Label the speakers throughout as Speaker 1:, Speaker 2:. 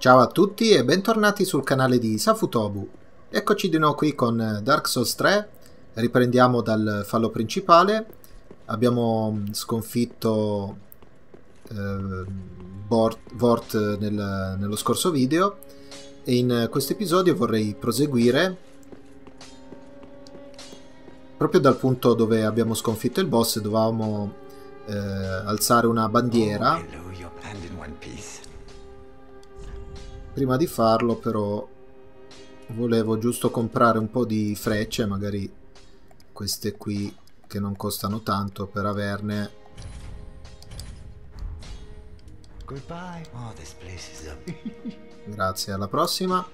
Speaker 1: Ciao a tutti e bentornati sul canale di Safutobu. Eccoci di nuovo qui con Dark Souls 3, riprendiamo dal fallo principale. Abbiamo sconfitto Vort nello scorso video e in questo episodio vorrei proseguire proprio dal punto dove abbiamo sconfitto il boss. Dovevamo alzare una bandiera. Prima di farlo però volevo giusto comprare un po' di frecce, magari queste qui che non costano tanto, per averne. Grazie, alla prossima.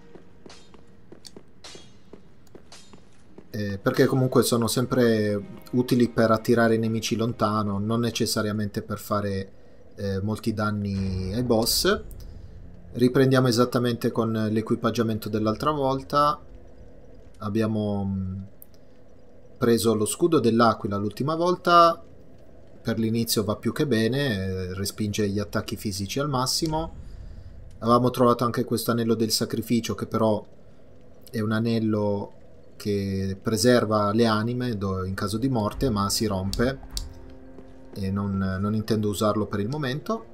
Speaker 1: Perché comunque sono sempre utili per attirare i nemici lontano, non necessariamente per fare molti danni ai boss. Riprendiamo esattamente con l'equipaggiamento dell'altra volta. Abbiamo preso lo scudo dell'aquila l'ultima volta. Per l'inizio va più che bene, respinge gli attacchi fisici al massimo. Avevamo trovato anche questo anello del sacrificio, che però è un anello che preserva le anime in caso di morte, ma si rompe e non intendo usarlo per il momento.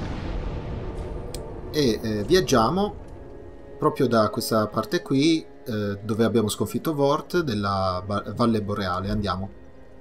Speaker 1: E viaggiamo proprio da questa parte qui, dove abbiamo sconfitto Vort della Valle Boreale. Andiamo.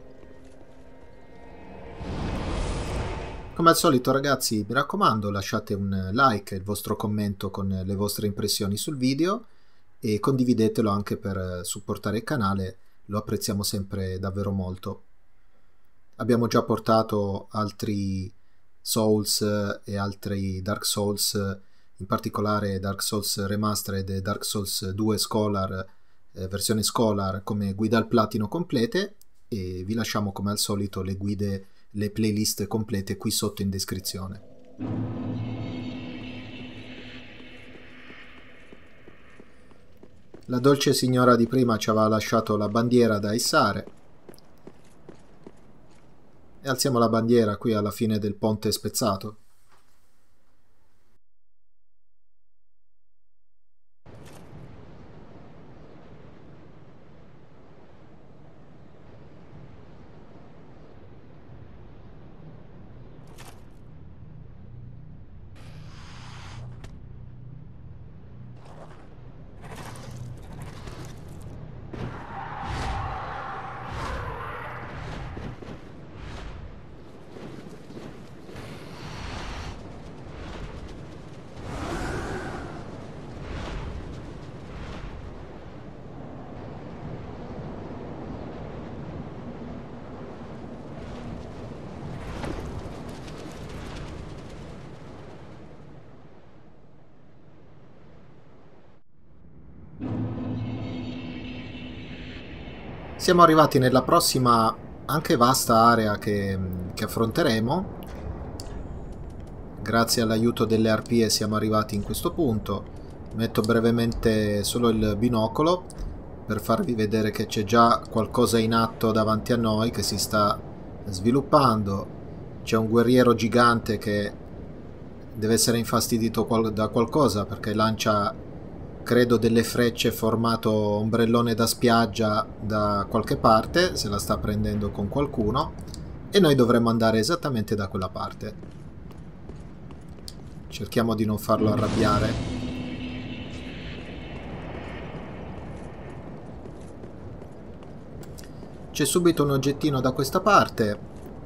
Speaker 1: Come al solito ragazzi, mi raccomando, lasciate un like e il vostro commento con le vostre impressioni sul video e condividetelo anche per supportare il canale, lo apprezziamo sempre davvero molto. Abbiamo già portato altri Souls e altri Dark Souls, in particolare Dark Souls Remastered e Dark Souls 2 Scholar, versione Scholar, come guida al platino complete, e vi lasciamo come al solito le guide, le playlist complete qui sotto in descrizione. La dolce signora di prima ci aveva lasciato la bandiera da issare. E alziamo la bandiera qui alla fine del ponte spezzato. Siamo arrivati nella prossima, anche vasta area che affronteremo. Grazie all'aiuto delle arpie siamo arrivati in questo punto. Metto brevemente solo il binocolo per farvi vedere che c'è già qualcosa in atto davanti a noi, che si sta sviluppando. C'è un guerriero gigante che deve essere infastidito da qualcosa, perché lancia, credo, delle frecce formato ombrellone da spiaggia da qualche parte, se la sta prendendo con qualcuno, e noi dovremmo andare esattamente da quella parte. Cerchiamo di non farlo arrabbiare. C'è subito un oggettino da questa parte.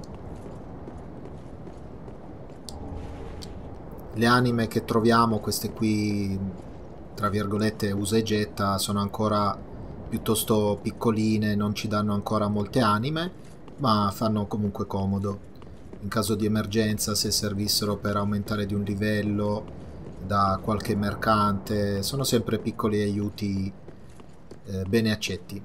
Speaker 1: Le anime che troviamo, queste qui tra virgolette usa e getta, sono ancora piuttosto piccoline, non ci danno ancora molte anime, ma fanno comunque comodo in caso di emergenza, se servissero per aumentare di un livello da qualche mercante. Sono sempre piccoli aiuti bene accetti.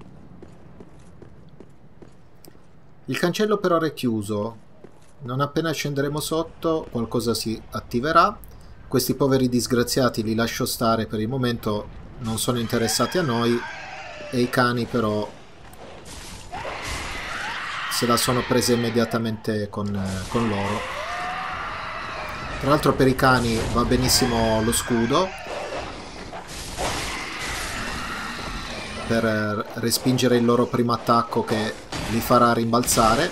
Speaker 1: Il cancello per ora è chiuso. Non appena scenderemo sotto qualcosa si attiverà. Questi poveri disgraziati li lascio stare per il momento, non sono interessati a noi, e i cani però se la sono presa immediatamente con loro. Tra l'altro per i cani va benissimo lo scudo per respingere il loro primo attacco che li farà rimbalzare.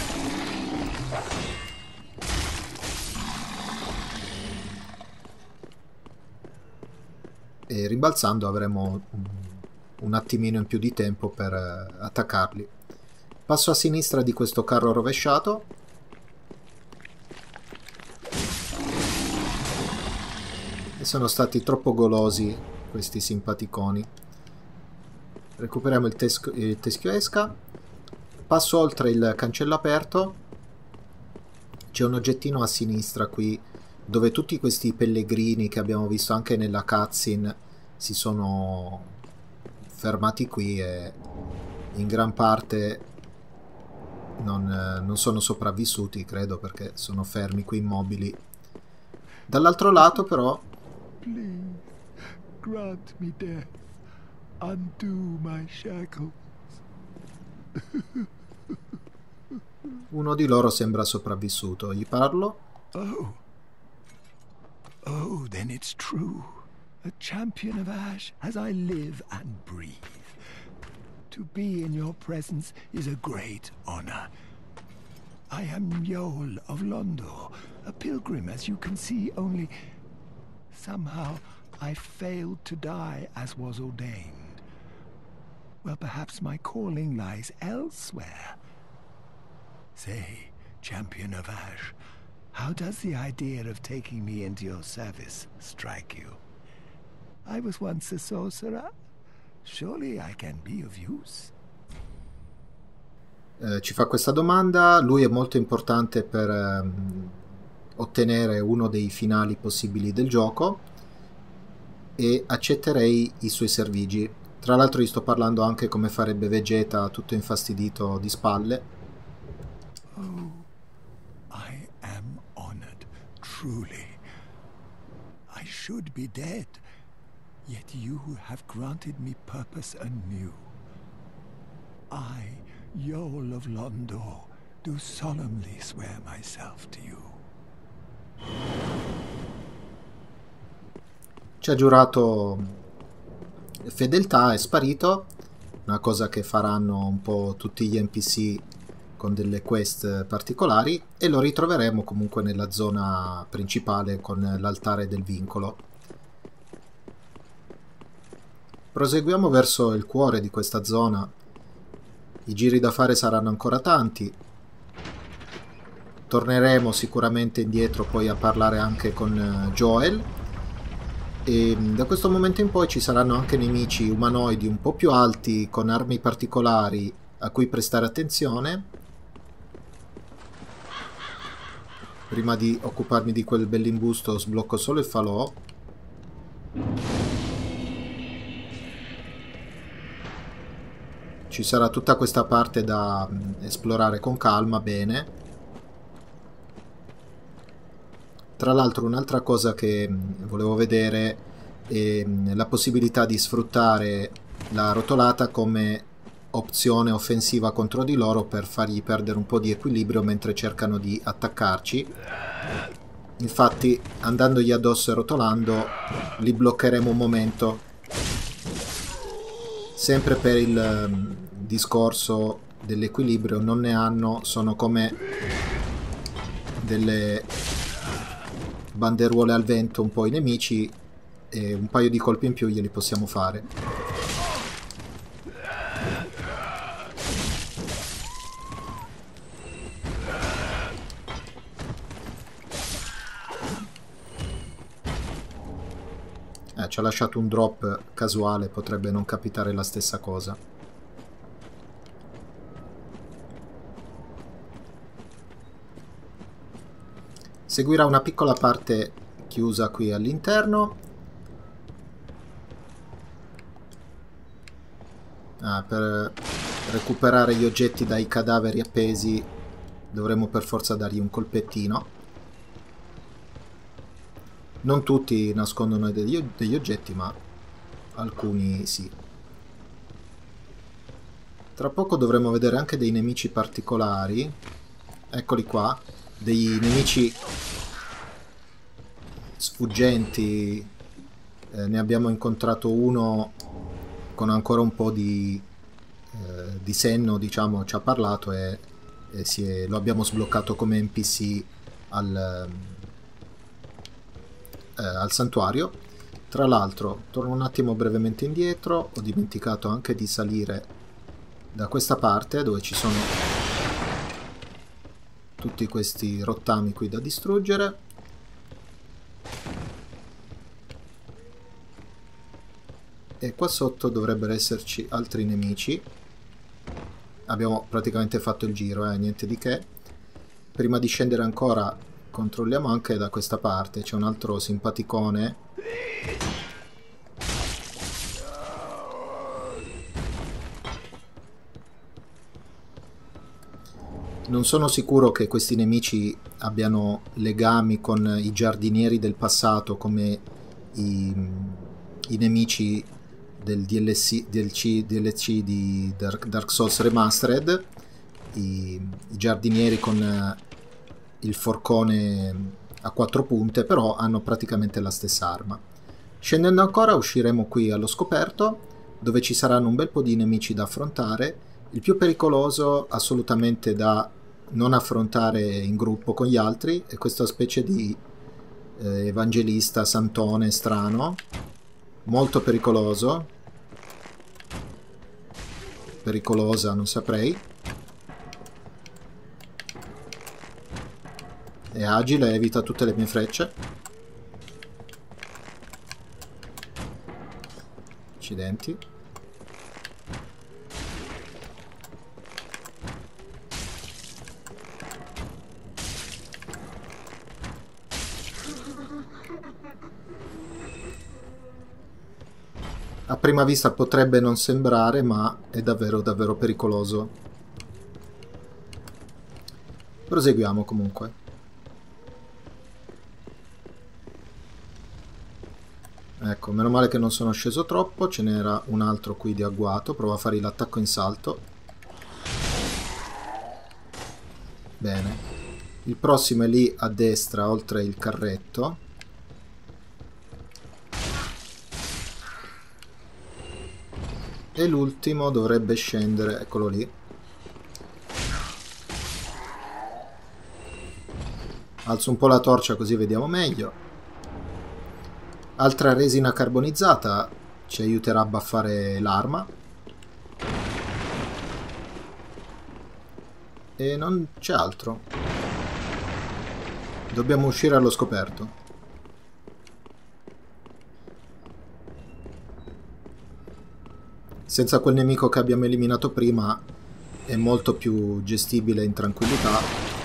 Speaker 1: E rimbalzando avremo un attimino in più di tempo per attaccarli. Passo a sinistra di questo carro rovesciato. E sono stati troppo golosi questi simpaticoni. Recuperiamo il teschio esca. Passo oltre il cancello aperto. C'è un oggettino a sinistra qui, dove tutti questi pellegrini che abbiamo visto anche nella cutscene si sono fermati qui e in gran parte non sono sopravvissuti, credo, perché sono fermi qui immobili. Dall'altro lato però
Speaker 2: Please, grant me death. Undo my shackles.
Speaker 1: uno di loro sembra sopravvissuto. Gli parlo.
Speaker 2: Oh. Oh, then it's true. A champion of Ash as I live and breathe. To be in your presence is a great honor. I am Yol of Londo, a pilgrim, as you can see, only somehow I failed to die as was ordained. Well, perhaps my calling lies elsewhere. Say, champion of Ash, how does the idea of taking me into your service strike you? I was once a sorcerer. Surely I can be of use.
Speaker 1: Ci fa questa domanda. Lui è molto importante per ottenere uno dei finali possibili del gioco e accetterei i suoi servigi. Tra l'altro gli sto parlando anche come farebbe Vegeta, tutto infastidito di spalle.
Speaker 2: Oh, I am honored, truly. I should be dead, yet you have granted me purpose anew. I, Yol of Londo, do solemnly swear myself to you.
Speaker 1: Ci ha giurato fedeltà, è sparito, una cosa che faranno un po' tutti gli NPC con delle quest particolari, e lo ritroveremo comunque nella zona principale con l'altare del vincolo. Proseguiamo verso il cuore di questa zona. I giri da fare saranno ancora tanti. Torneremo sicuramente indietro poi a parlare anche con Joel. E da questo momento in poi ci saranno anche nemici umanoidi un po' più alti con armi particolari a cui prestare attenzione. Prima di occuparmi di quel bell'imbusto sblocco solo il falò. Ci sarà tutta questa parte da esplorare con calma, bene. Tra l'altro un'altra cosa che volevo vedere è la possibilità di sfruttare la rotolata come opzione offensiva contro di loro per fargli perdere un po' di equilibrio mentre cercano di attaccarci. Infatti andandogli addosso e rotolando li bloccheremo un momento. Sempre per il discorso dell'equilibrio, non ne hanno, sono come delle banderuole al vento un po' i nemici, e un paio di colpi in più glieli possiamo fare. Ci ha lasciato un drop casuale, potrebbe non capitare la stessa cosa. Seguirà una piccola parte chiusa qui all'interno. Per recuperare gli oggetti dai cadaveri appesi dovremo per forza dargli un colpettino. Non tutti nascondono degli oggetti, ma alcuni sì. Tra poco dovremo vedere anche dei nemici particolari. Eccoli qua. Dei nemici sfuggenti. Ne abbiamo incontrato uno con ancora un po' di senno, diciamo, ci ha parlato e lo abbiamo sbloccato come NPC al santuario. Tra l'altro, torno un attimo brevemente indietro, ho dimenticato anche di salire da questa parte dove ci sono tutti questi rottami qui da distruggere. E qua sotto dovrebbero esserci altri nemici. Abbiamo praticamente fatto il giro, niente di che. Prima di scendere ancora controlliamo anche da questa parte, c'è un altro simpaticone. Non sono sicuro che questi nemici abbiano legami con i giardinieri del passato come i nemici del DLC di Dark Souls Remastered, i giardinieri con il forcone a 4 punte, però hanno praticamente la stessa arma. Scendendo ancora usciremo qui allo scoperto, dove ci saranno un bel po' di nemici da affrontare. Il più pericoloso assolutamente da non affrontare in gruppo con gli altri è questa specie di evangelista santone strano, molto pericoloso, pericolosa non saprei. È agile, evita tutte le mie frecce. Accidenti. A prima vista potrebbe non sembrare, ma è davvero davvero pericoloso. Proseguiamo comunque. Ecco, meno male che non sono sceso troppo, ce n'era un altro qui di agguato, provo a fare l'attacco in salto. Bene. Il prossimo è lì a destra, oltre il carretto. E l'ultimo dovrebbe scendere, eccolo lì. Alzo un po' la torcia così vediamo meglio. Altra resina carbonizzata ci aiuterà a buffare l'arma. E non c'è altro. Dobbiamo uscire allo scoperto. Senza quel nemico che abbiamo eliminato prima è molto più gestibile in tranquillità,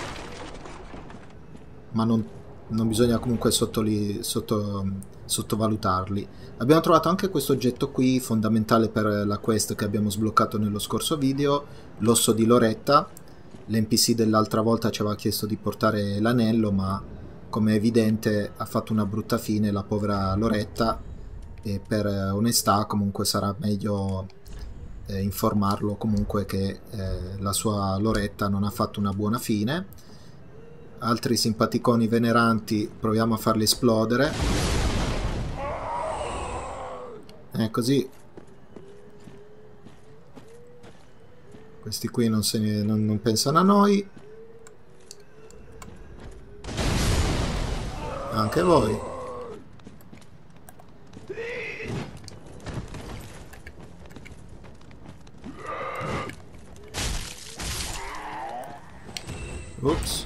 Speaker 1: ma non bisogna comunque sottovalutarli. Abbiamo trovato anche questo oggetto qui, fondamentale per la quest che abbiamo sbloccato nello scorso video, l'osso di Loretta. L'NPC dell'altra volta ci aveva chiesto di portare l'anello, ma come è evidente ha fatto una brutta fine la povera Loretta, e per onestà comunque sarà meglio informarlo comunque che la sua Loretta non ha fatto una buona fine. Altri simpaticoni veneranti, proviamo a farli esplodere. Così questi qui non pensano a noi. Anche voi. Ops.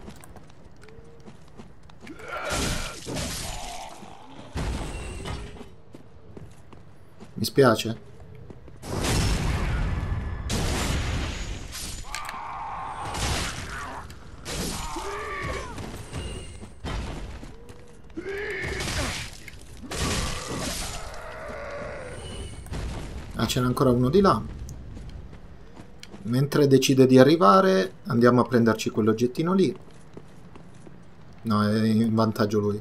Speaker 1: Mi spiace. Ah, ce n'è ancora uno di là. Mentre decide di arrivare, andiamo a prenderci quell'oggettino lì. No, è in vantaggio lui.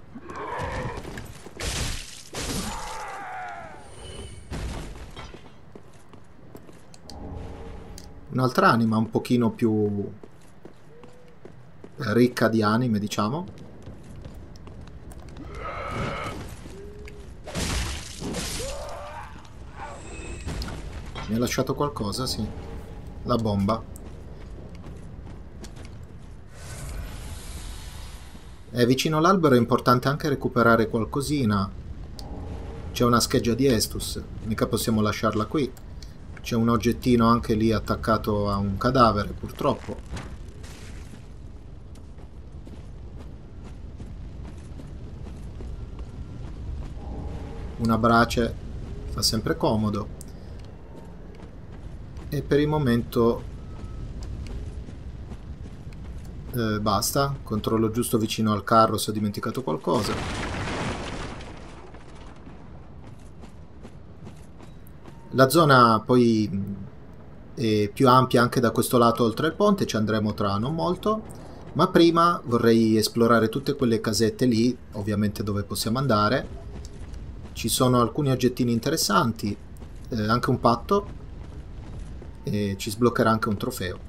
Speaker 1: Un'altra anima un pochino più ricca di anime, diciamo. Mi ha lasciato qualcosa? Sì. La bomba. Vicino all'albero è importante anche recuperare qualcosina. C'è una scheggia di Estus, mica possiamo lasciarla qui. C'è un oggettino anche lì attaccato a un cadavere, purtroppo. Una brace fa sempre comodo. E per il momento basta. Controllo giusto vicino al carro se ho dimenticato qualcosa. La zona poi è più ampia anche da questo lato oltre il ponte, ci andremo tra non molto, ma prima vorrei esplorare tutte quelle casette lì, ovviamente dove possiamo andare. Ci sono alcuni oggettini interessanti, anche un patto, e ci sbloccherà anche un trofeo.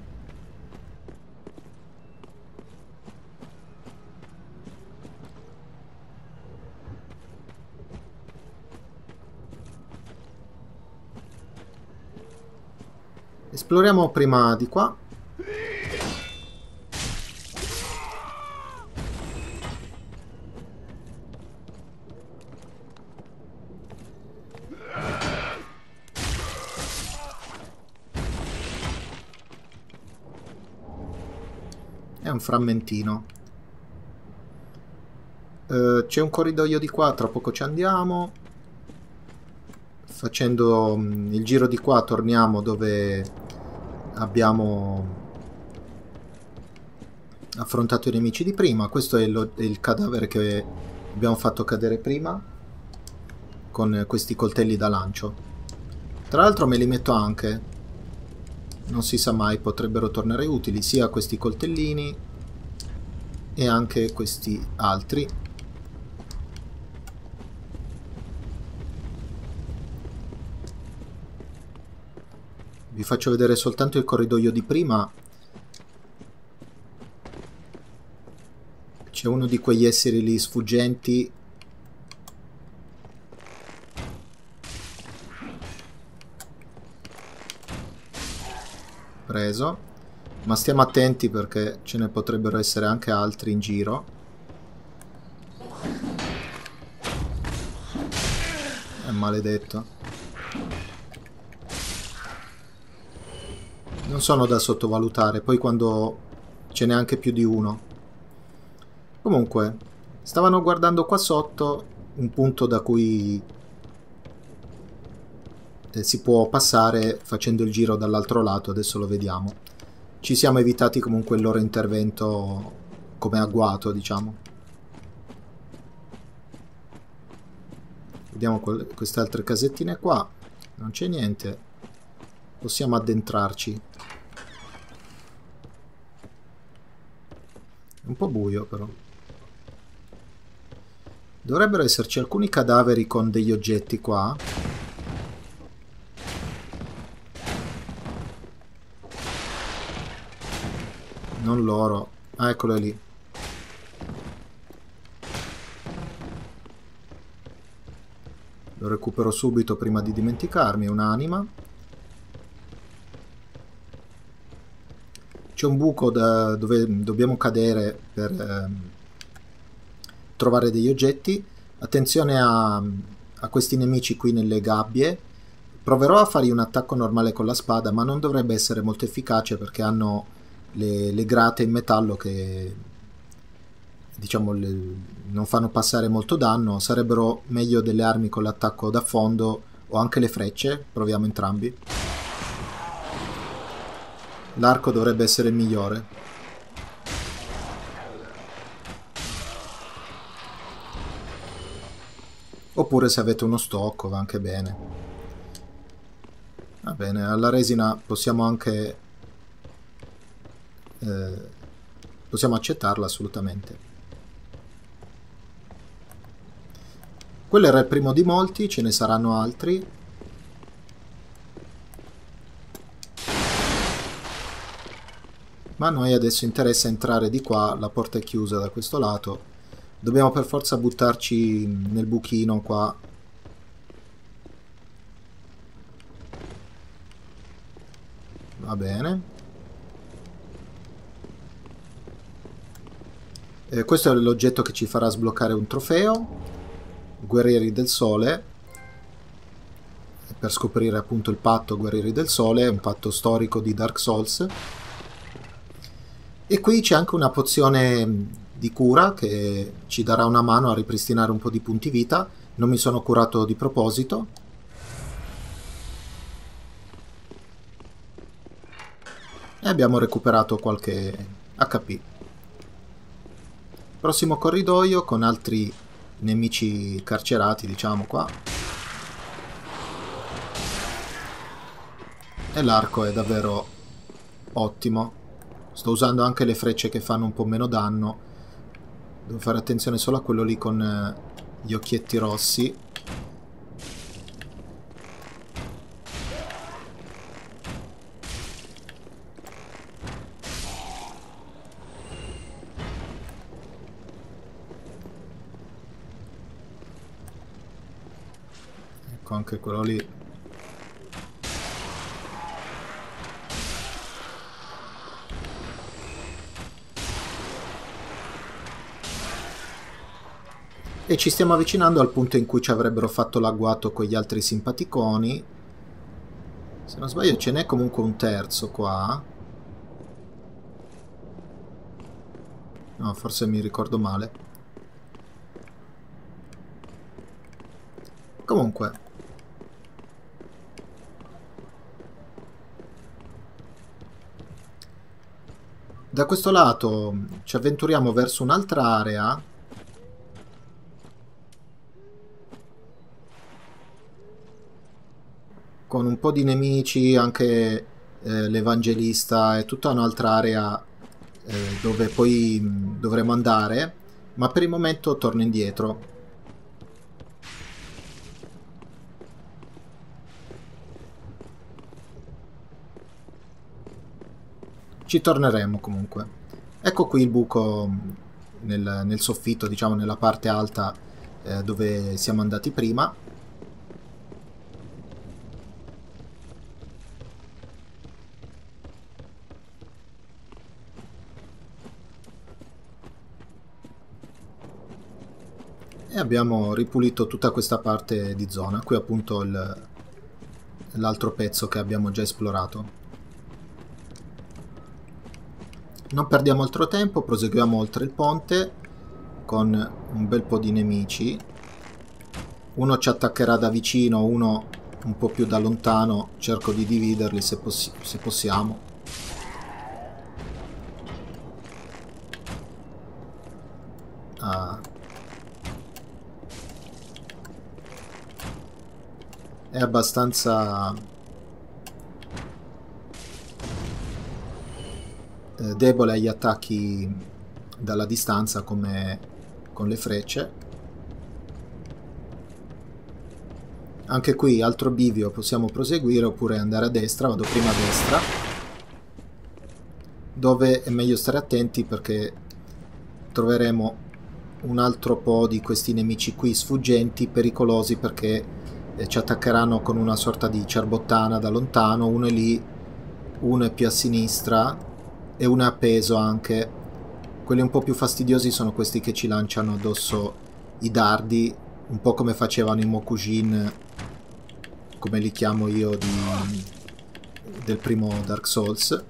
Speaker 1: Esploriamo prima di qua. È un frammentino. C'è un corridoio di qua, tra poco ci andiamo. Facendo il giro di qua torniamo dove abbiamo affrontato i nemici di prima. Questo è il cadavere che abbiamo fatto cadere prima con questi coltelli da lancio. Tra l'altro me li metto anche, non si sa mai, potrebbero tornare utili sia questi coltellini e anche questi altri. Vi faccio vedere soltanto il corridoio di prima. C'è uno di quegli esseri lì sfuggenti. Preso. Ma stiamo attenti perché ce ne potrebbero essere anche altri in giro. È maledetto. Non sono da sottovalutare, poi quando ce n'è anche più di uno. Comunque, stavano guardando qua sotto un punto da cui si può passare facendo il giro dall'altro lato, adesso lo vediamo. Ci siamo evitati comunque il loro intervento come agguato, diciamo. Vediamo queste altre casettine qua. Non c'è niente. Possiamo addentrarci. È un po' buio però. Dovrebbero esserci alcuni cadaveri con degli oggetti qua. Non loro. Ah, eccolo lì. Lo recupero subito prima di dimenticarmi. Un'anima. C'è un buco dove dobbiamo cadere per trovare degli oggetti. Attenzione a questi nemici qui nelle gabbie. Proverò a fargli un attacco normale con la spada, ma non dovrebbe essere molto efficace perché hanno le grate in metallo che diciamo non fanno passare molto danno. Sarebbero meglio delle armi con l'attacco da fondo o anche le frecce. Proviamo entrambi. L'arco dovrebbe essere il migliore. Oppure se avete uno stocco va anche bene. Va bene, alla resina possiamo anche possiamo accettarla assolutamente. Quello era il primo di molti, ce ne saranno altri. Ma a noi adesso interessa entrare di qua, la porta è chiusa da questo lato. Dobbiamo per forza buttarci nel buchino qua. Va bene. Questo è l'oggetto che ci farà sbloccare un trofeo, Guerrieri del Sole, per scoprire appunto il patto Guerrieri del Sole, un patto storico di Dark Souls. E qui c'è anche una pozione di cura che ci darà una mano a ripristinare un po' di punti vita. Non mi sono curato di proposito. E abbiamo recuperato qualche HP. Prossimo corridoio con altri nemici carcerati, diciamo qua. E l'arco è davvero ottimo. Sto usando anche le frecce che fanno un po' meno danno. Devo fare attenzione solo a quello lì con gli occhietti rossi. Ecco anche quello lì. E ci stiamo avvicinando al punto in cui ci avrebbero fatto l'agguato con gli altri simpaticoni. Se non sbaglio ce n'è comunque un terzo qua. No, forse mi ricordo male. Comunque. Da questo lato ci avventuriamo verso un'altra area. Con un po' di nemici, anche l'Evangelista e tutta un'altra area dove poi dovremo andare, ma per il momento torno indietro. Ci torneremo comunque. Ecco qui il buco nel soffitto, diciamo nella parte alta dove siamo andati prima. E abbiamo ripulito tutta questa parte di zona. Qui appunto l'altro pezzo che abbiamo già esplorato. Non perdiamo altro tempo, proseguiamo oltre il ponte con un bel po' di nemici. Uno ci attaccherà da vicino, uno un po' più da lontano. Cerco di dividerli se possiamo. È abbastanza debole agli attacchi dalla distanza come con le frecce. Anche qui altro bivio, possiamo proseguire oppure andare a destra. Vado prima a destra, dove è meglio stare attenti perché troveremo un altro po' di questi nemici qui sfuggenti, pericolosi perché ci attaccheranno con una sorta di ciarbottana da lontano. Uno è lì, uno è più a sinistra e uno è appeso anche. Quelli un po' più fastidiosi sono questi che ci lanciano addosso i dardi, un po' come facevano i Mokujin, come li chiamo io, del primo Dark Souls.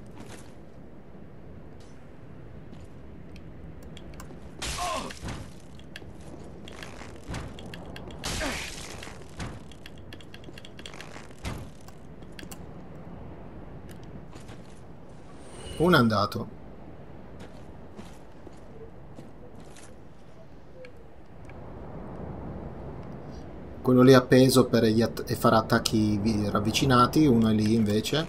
Speaker 1: Uno è andato. Quello lì appeso e farà attacchi ravvicinati. Uno è lì invece.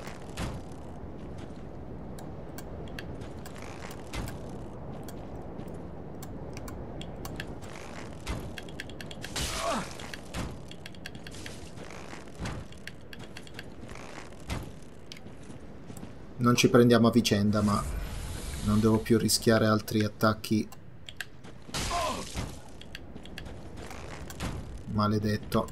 Speaker 1: Non ci prendiamo a vicenda, ma non devo più rischiare altri attacchi. Maledetto.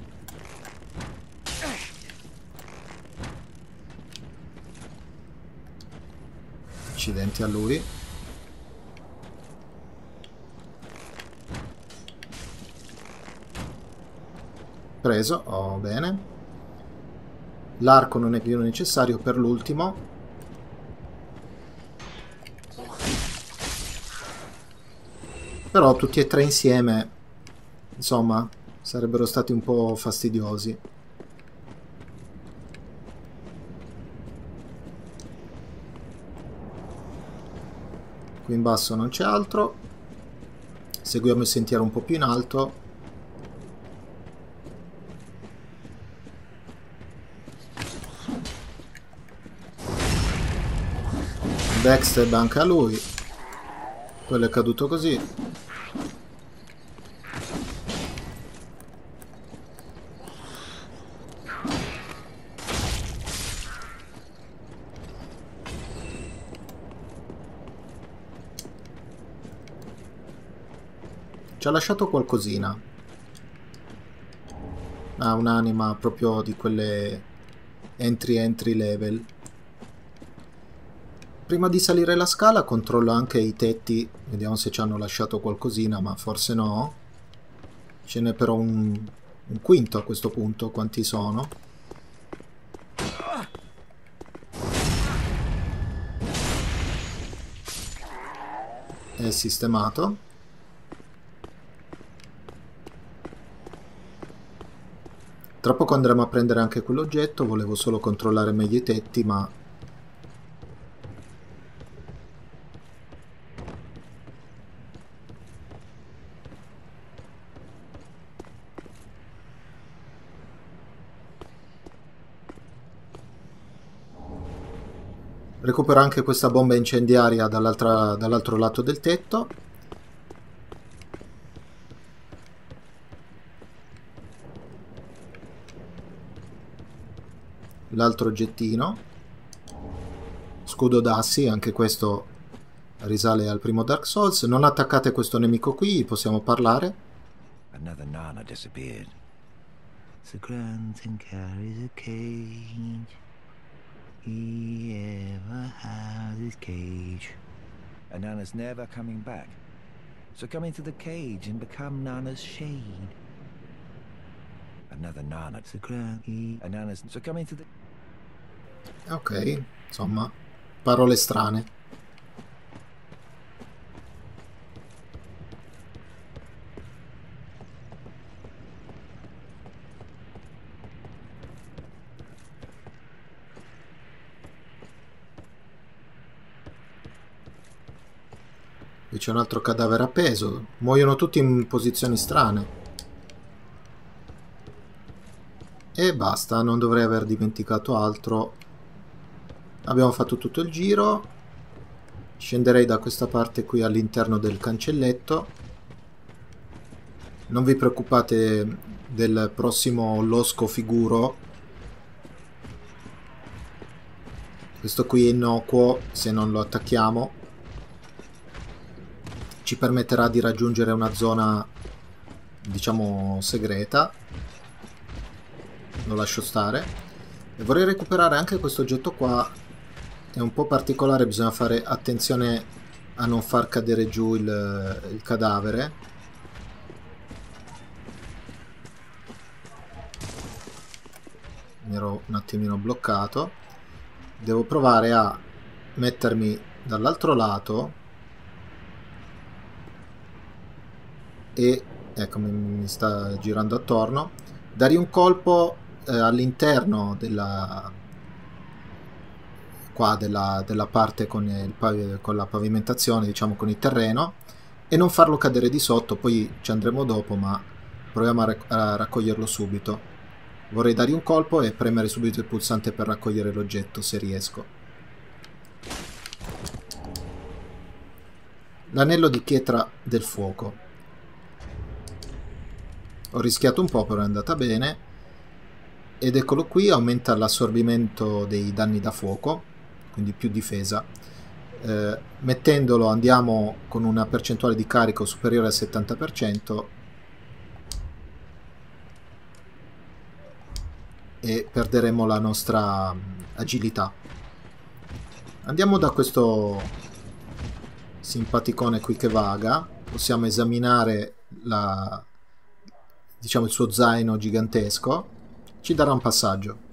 Speaker 1: Accidenti a lui. Preso, oh bene. L'arco non è più necessario per l'ultimo. Però tutti e tre insieme, insomma, sarebbero stati un po' fastidiosi. Qui in basso non c'è altro. Seguiamo il sentiero un po' più in alto. Backstab anche a lui. Quello è caduto così. Ci ha lasciato qualcosina. Ah, un'anima proprio di quelle entry level. Prima di salire la scala controllo anche i tetti, vediamo se ci hanno lasciato qualcosina, ma forse no. Ce n'è però un quinto a questo punto, quanti sono? È sistemato. Tra poco andremo a prendere anche quell'oggetto, volevo solo controllare meglio i tetti, ma... Recupero anche questa bomba incendiaria dall'altro lato del tetto. L'altro oggettino. Scudo d'assi, anche questo risale al primo Dark Souls. Non attaccate questo nemico qui, possiamo parlare.
Speaker 2: Another Nana disappeared. The Granton carries a cage. He ever has his cage. And Nana's never coming back. So come into the cage and become Nana's shade. Another Nana. The Granton. And Nana's. So come into the.
Speaker 1: Ok, insomma, parole strane. Qui c'è un altro cadavere appeso. Muoiono tutti in posizioni strane. E basta, non dovrei aver dimenticato altro. Abbiamo fatto tutto il giro. Scenderei da questa parte qui all'interno del cancelletto. Non vi preoccupate del prossimo losco figuro. Questo qui è innocuo se non lo attacchiamo. Ci permetterà di raggiungere una zona, diciamo, segreta. Lo lascio stare. E vorrei recuperare anche questo oggetto qua. È un po' particolare, bisogna fare attenzione a non far cadere giù il cadavere. Mi ero un attimino bloccato. Devo provare a mettermi dall'altro lato. E ecco, mi sta girando attorno. Dare un colpo all'interno della parte con la pavimentazione, diciamo, con il terreno, e non farlo cadere di sotto. Poi ci andremo dopo, ma proviamo a raccoglierlo subito. Vorrei dare un colpo e premere subito il pulsante per raccogliere l'oggetto, se riesco. L'anello di pietra del fuoco. Ho rischiato un po', però è andata bene. Ed eccolo qui, aumenta l'assorbimento dei danni da fuoco, quindi più difesa. Mettendolo andiamo con una percentuale di carico superiore al 70% e perderemo la nostra agilità. Andiamo da questo simpaticone qui che vaga. Possiamo esaminare diciamo il suo zaino gigantesco. Ci darà un passaggio.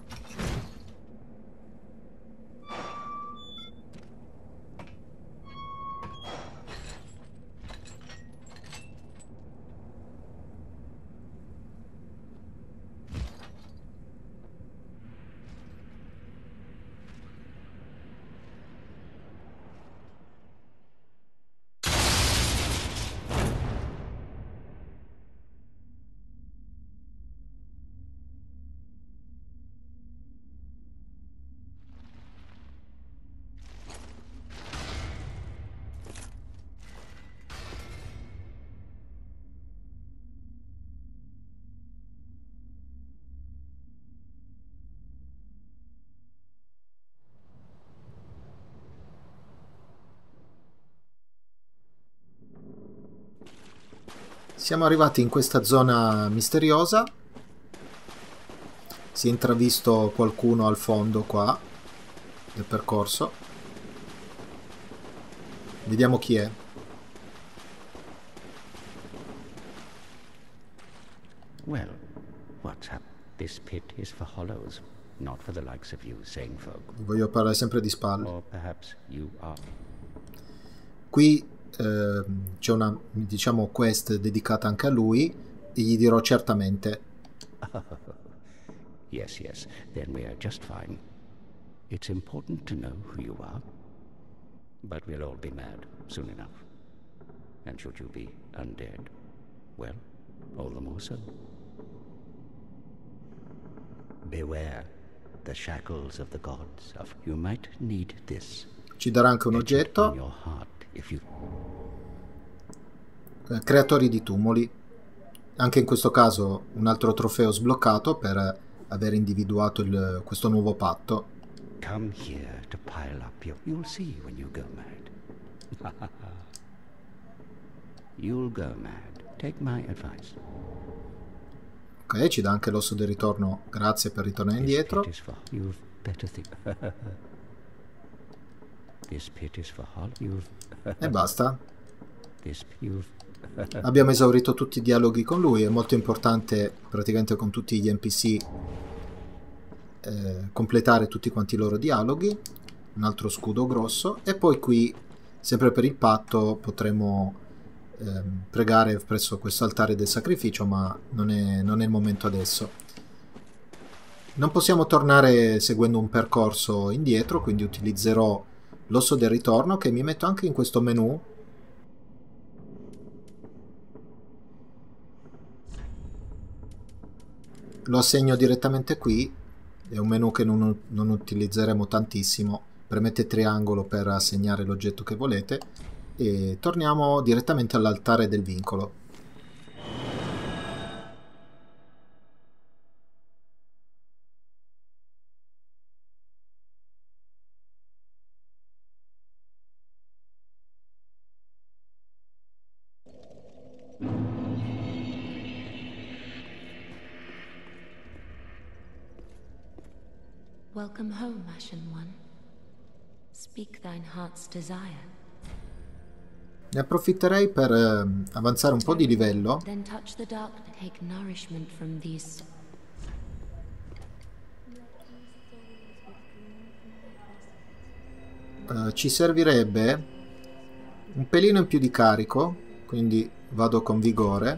Speaker 1: Siamo arrivati in questa zona misteriosa. Si è intravisto qualcuno al fondo qua del percorso. Vediamo chi è.
Speaker 3: Well, what's up? This pit is for hollows, not for the likes of you, sane folk.
Speaker 1: Voglio parlare sempre di spalle.
Speaker 3: Or perhaps you are.
Speaker 1: Qui c'è una, diciamo, quest dedicata anche a lui e gli dirò certamente.
Speaker 3: Yes, yes, then we are just fine. It's important to know who you are, but we'll all be mad soon enough. And should you be undead, well, all the more so. Beware the shackles of the gods. You might need this.
Speaker 1: Ci darà anche un oggetto. Creatori di tumuli. Anche in questo caso un altro trofeo sbloccato per aver individuato questo nuovo patto.
Speaker 3: Come here to pile up your... You'll see when you go mad. You'll go mad. Take my advice.
Speaker 1: Ok, ci dà anche l'osso del ritorno. Grazie per ritornare indietro. E basta. Abbiamo esaurito tutti i dialoghi con lui. È molto importante, praticamente con tutti gli NPC, completare tutti quanti i loro dialoghi. Un altro scudo grosso. E poi qui, sempre per il patto, potremo pregare presso questo altare del sacrificio, ma non è il momento adesso. Non possiamo tornare seguendo un percorso indietro, quindi utilizzerò l'osso del ritorno, che mi metto anche in questo menu. Lo assegno direttamente qui. È un menu che non utilizzeremo tantissimo. Premete triangolo per assegnare l'oggetto che volete e torniamo direttamente all'altare del vincolo.
Speaker 4: Welcome home, Ashen One. Speak thine heart's desire.
Speaker 1: Ne approfitterei per avanzare un po' di livello.
Speaker 4: Then touch the dark to take nourishment from these.
Speaker 1: Ci servirebbe un pelino in più di carico, quindi vado con vigore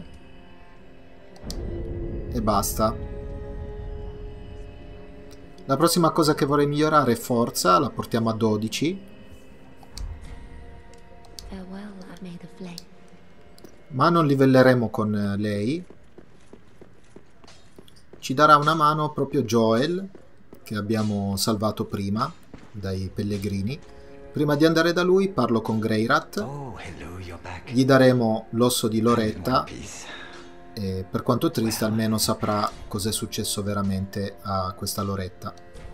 Speaker 1: e basta. La prossima cosa che vorrei migliorare è forza, la portiamo a 12. Ma non livelleremo con lei. Ci darà una mano proprio Joel, che abbiamo salvato prima dai pellegrini. Prima di andare da lui parlo con Greirat. Gli daremo l'osso di Loretta e, per quanto triste, almeno saprà cos'è successo veramente a questa Loretta.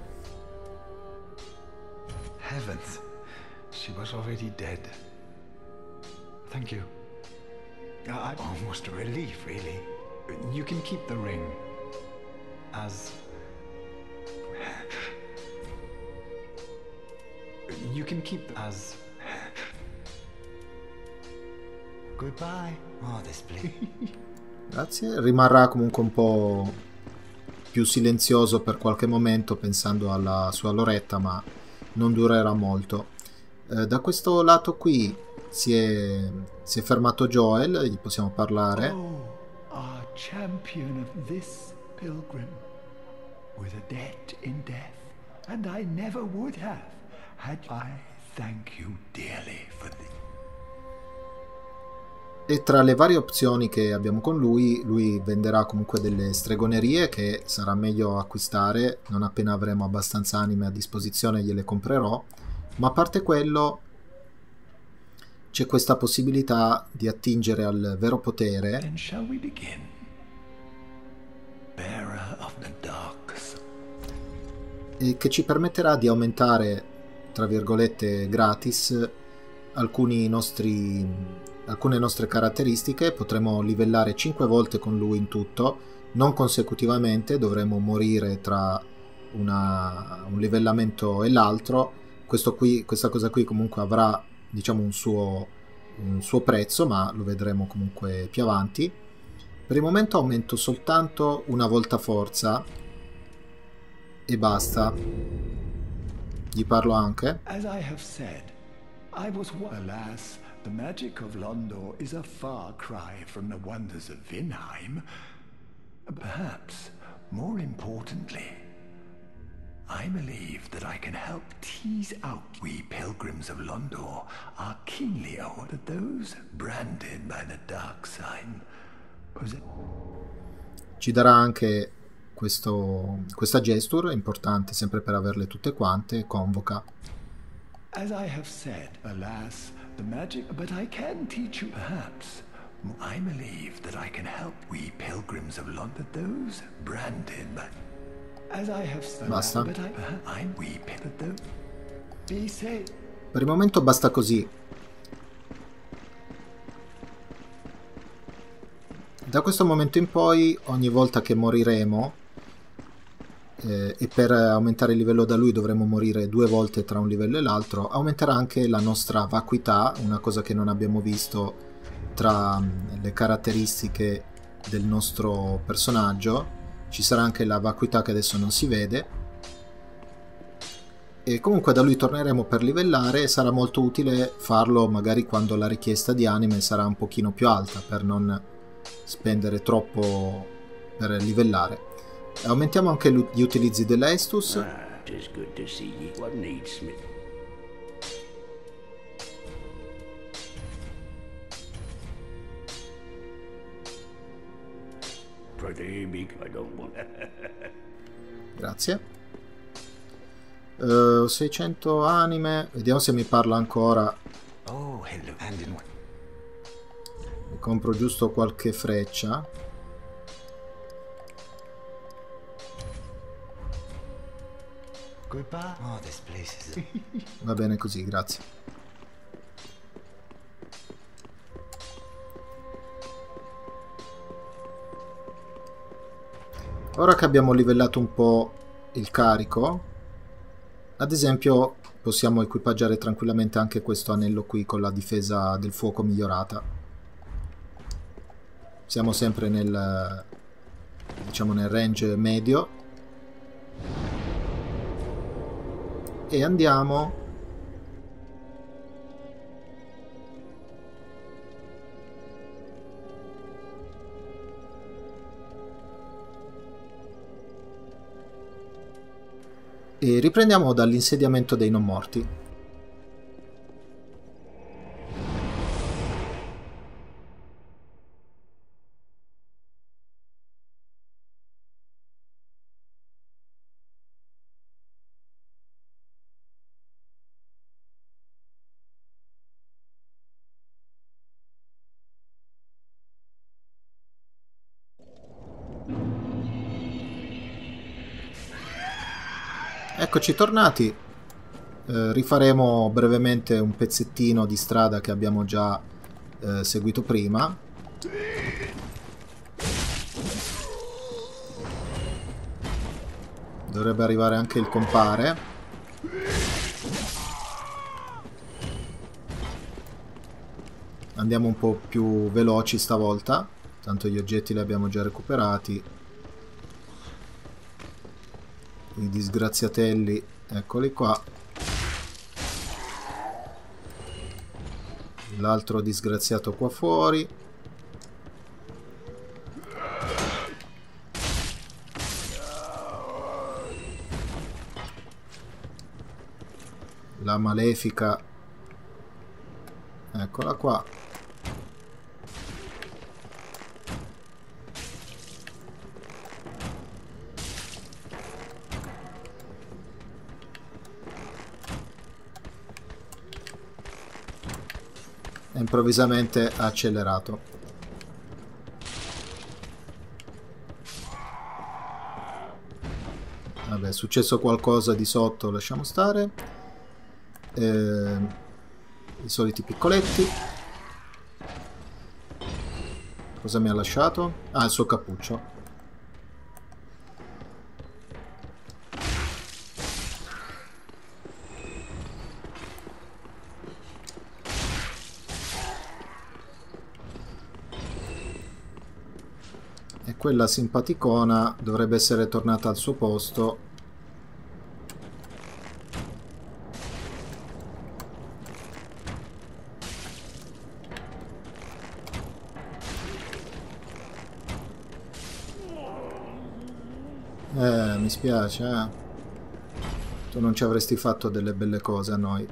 Speaker 5: Heavens, she was already dead. Thank you. Almost a relief, really. You can keep the ring as You can keep as. Goodbye, modestly.
Speaker 1: Grazie. Rimarrà comunque un po' più silenzioso per qualche momento pensando alla sua loretta, ma non durerà molto. Da questo lato qui si è fermato Joel, gli possiamo parlare.
Speaker 2: Oh, our champion of this pilgrim, with a debt in death, and I never would have had. I thank you dearly for this.
Speaker 1: E tra le varie opzioni che abbiamo con lui venderà comunque delle stregonerie che sarà meglio acquistare. Non appena avremo abbastanza anime a disposizione gliele comprerò, ma a parte quello c'è questa possibilità di attingere al vero potere.
Speaker 2: Then shall we begin? Bearer of the darks.
Speaker 1: E che ci permetterà di aumentare, tra virgolette, gratis alcune nostre caratteristiche. Potremo livellare 5 volte con lui in tutto, non consecutivamente, dovremo morire tra un livellamento e l'altro. Questa cosa qui comunque avrà, diciamo, un suo prezzo, ma lo vedremo comunque più avanti. Per il momento aumento soltanto una volta forza e basta. Gli parlo anche.
Speaker 2: As I have said, I was alas, the magic of Londor is a far cry from the wonders of Vinheim. Perhaps, more importantly, I believe that I can help tease out we pilgrims of Londor are keenly aware that those branded by the dark sign possess.
Speaker 1: Ci darà anche questa gesture importante, sempre per averle tutte quante. Convoca.
Speaker 2: As I have said, alas, the magic, but I can teach you perhaps. I believe that I can help we pilgrims of London, those branded by. As I have said,
Speaker 1: basta.
Speaker 2: But I weep that those be safe.
Speaker 1: Per il momento basta così. Da questo momento in poi, ogni volta che moriremo, e per aumentare il livello da lui dovremo morire 2 volte tra un livello e l'altro, aumenterà anche la nostra vacuità, una cosa che non abbiamo visto tra le caratteristiche del nostro personaggio. Ci sarà anche la vacuità che adesso non si vede, e comunque da lui torneremo per livellare, e sarà molto utile farlo magari quando la richiesta di anime sarà un pochino più alta, per non spendere troppo per livellare. Aumentiamo anche gli utilizzi dell'Estus.
Speaker 3: It's good to see you. What needs me? Pretty big, I don't want.
Speaker 1: Grazie. 600 anime. Vediamo se mi parla ancora.
Speaker 5: Oh, hello, hand in one.
Speaker 1: Mi compro giusto qualche freccia.
Speaker 5: Goodbye. Oh, this place is.
Speaker 1: Va bene così, grazie. Ora che abbiamo livellato un po' il carico, ad esempio possiamo equipaggiare tranquillamente anche questo anello qui con la difesa del fuoco migliorata. Siamo sempre nel, diciamo, nel range medio. E andiamo e riprendiamo dall'insediamento dei non morti. Eccoci tornati. Rifaremo brevemente un pezzettino di strada che abbiamo già seguito prima. Dovrebbe arrivare anche il compare. Andiamo un po' più veloci stavolta, tanto gli oggetti li abbiamo già recuperati. I disgraziatelli, eccoli qua. L'altro disgraziato qua fuori. La malefica, eccola qua. E improvvisamente ha accelerato. Vabbè, è successo qualcosa di sotto, lasciamo stare. I soliti piccoletti. Cosa mi ha lasciato? Ah, il suo cappuccio. E quella simpaticona dovrebbe essere tornata al suo posto. Mi spiace, eh. Tu non ci avresti fatto delle belle cose a noi.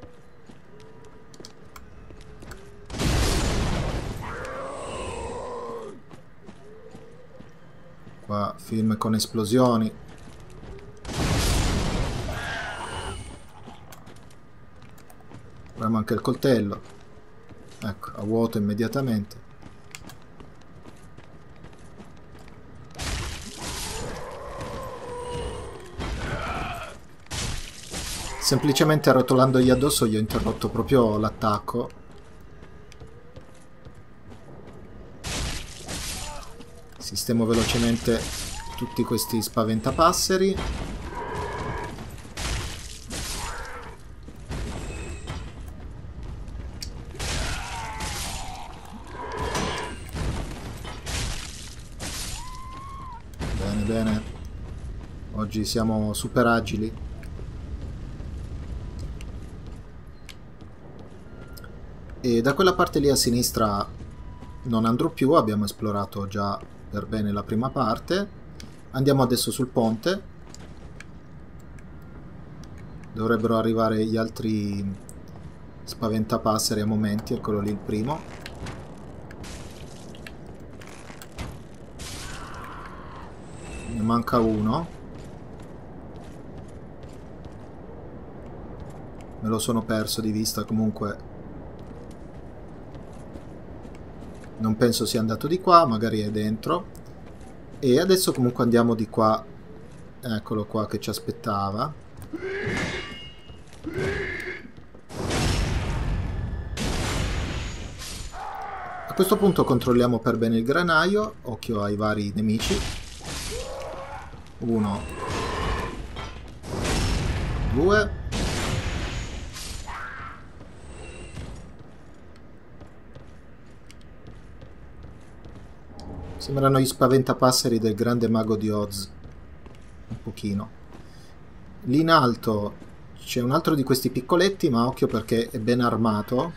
Speaker 1: Qua film con esplosioni. Avremo anche il coltello. Ecco, a vuoto immediatamente. Semplicemente arrotolandogli addosso gli ho interrotto proprio l'attacco. Sistemo velocemente tutti questi spaventapasseri. Bene, bene. Oggi siamo super agili. E da quella parte lì a sinistra non andrò più, abbiamo esplorato già per bene la prima parte. Andiamo adesso sul ponte. Dovrebbero arrivare gli altri spaventapasseri a momenti, eccolo lì il primo. Ne manca uno. Me lo sono perso di vista, comunque non penso sia andato di qua, magari è dentro. E adesso comunque andiamo di qua. Eccolo qua che ci aspettava. A questo punto controlliamo per bene il granaio. Occhio ai vari nemici. 1, 2. Sembrano gli spaventapasseri del grande mago di Oz. Un pochino. Lì in alto c'è un altro di questi piccoletti, ma occhio perché è ben armato.